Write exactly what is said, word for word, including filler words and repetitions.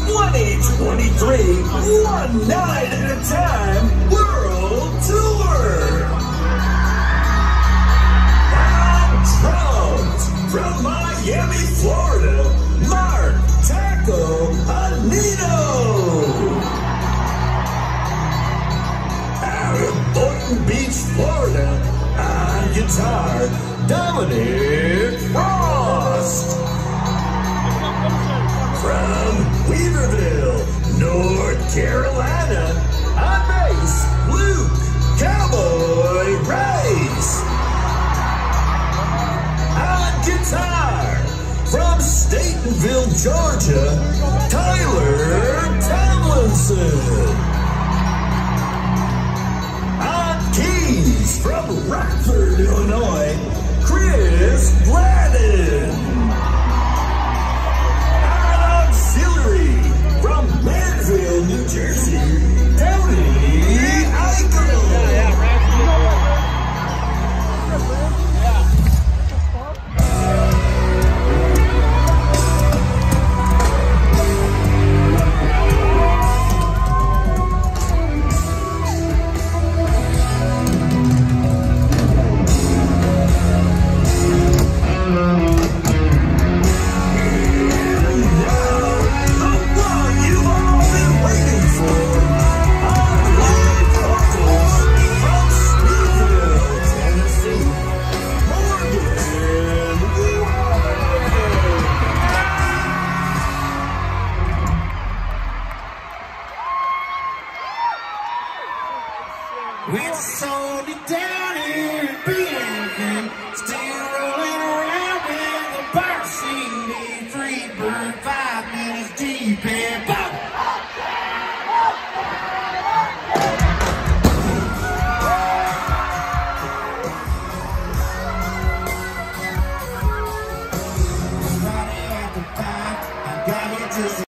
twenty twenty-three One Night at a Time World Tour. On drums from Miami, Florida, Mark Taco Anino. Out of Boynton Beach, Florida, on guitar, Dominic Frost. From Weaverville, North Carolina, on bass, Luke Cowboy Rice. On guitar, from Statenville, Georgia, Tyler Tomlinson. On keys, from Rockford, Illinois, Chris Gladden. From Manville, New Jersey, Tony Eichel. It's only down here in B N still rolling around with the bar scene, three burn five minutes deep and boom. Right at the back, I got it just